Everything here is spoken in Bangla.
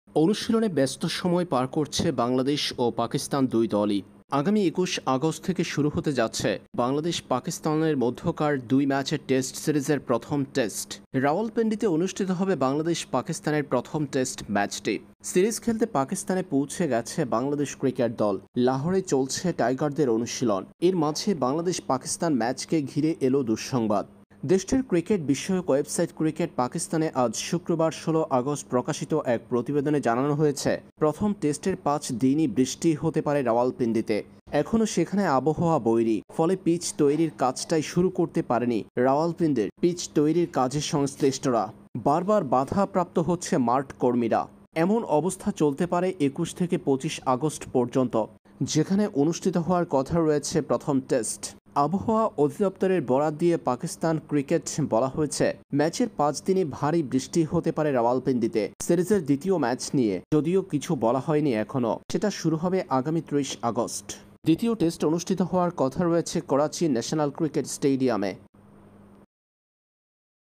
অনুশীলনে ব্যস্ত সময় পার করছে বাংলাদেশ ও পাকিস্তান দুই দলই। আগামী ২১ আগস্ট থেকে শুরু হতে যাচ্ছে বাংলাদেশ পাকিস্তানের মধ্যকার ২ ম্যাচের টেস্ট সিরিজের প্রথম টেস্ট। রাওয়ালপিন্ডিতে অনুষ্ঠিত হবে বাংলাদেশ পাকিস্তানের প্রথম টেস্ট ম্যাচটি। সিরিজ খেলতে পাকিস্তানে পৌঁছে গেছে বাংলাদেশ ক্রিকেট দল। লাহোরে চলছে টাইগারদের অনুশীলন। এর মাঝে বাংলাদেশ পাকিস্তান ম্যাচকে ঘিরে এলো দুঃসংবাদ। দেশটির ক্রিকেট বিষয়ক ওয়েবসাইট ক্রিকেট পাকিস্তানে আজ শুক্রবার ১৬ আগস্ট প্রকাশিত এক প্রতিবেদনে জানানো হয়েছে, প্রথম টেস্টের ৫ দিনই বৃষ্টি হতে পারে রাওয়ালপিন্ডিতে। এখনও সেখানে আবহাওয়া বৈরী, ফলে পিচ তৈরির কাজটাই শুরু করতে পারেনি রাওয়ালপিন্ডির পিচ তৈরির কাজে সংশ্লিষ্টরা। বারবার বাধাপ্রাপ্ত হচ্ছে মাঠ কর্মীরা। এমন অবস্থা চলতে পারে ২১ থেকে ২৫ আগস্ট পর্যন্ত, যেখানে অনুষ্ঠিত হওয়ার কথা রয়েছে প্রথম টেস্ট। আবহাওয়া অধিদপ্তরের বরাত দিয়ে পাকিস্তান ক্রিকেট বলা হয়েছে, ম্যাচের ৫ দিনে ভারী বৃষ্টি হতে পারে রাওয়ালপিন্ডিতে। সিরিজের দ্বিতীয় ম্যাচ নিয়ে যদিও কিছু বলা হয়নি এখনও, সেটা শুরু হবে আগামী ৩০ আগস্ট। দ্বিতীয় টেস্ট অনুষ্ঠিত হওয়ার কথা রয়েছে করাচি ন্যাশনাল ক্রিকেট স্টেডিয়ামে।